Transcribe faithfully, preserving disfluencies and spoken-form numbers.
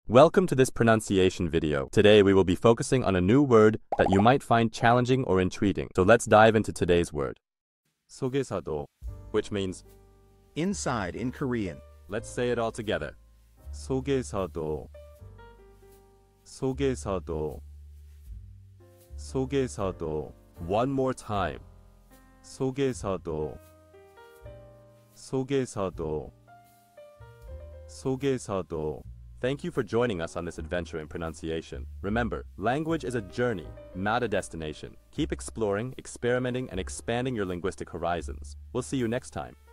Welcome to this pronunciation video. Today we will be focusing on a new word that you might find challenging or intriguing. So let's dive into today's word. 속에서도, which means inside in Korean. Let's say it all together. 속에서도, 속에서도, 속에서도. One more time. 속에서도, 속에서도, 속에서도. Thank you for joining us on this adventure in pronunciation. Remember, language is a journey, not a destination. Keep exploring, experimenting, and expanding your linguistic horizons. We'll see you next time.